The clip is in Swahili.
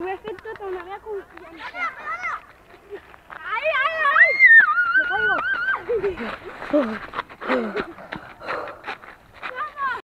Mais fais toi, t'en as rien compris. Aïe, aïe, aïe.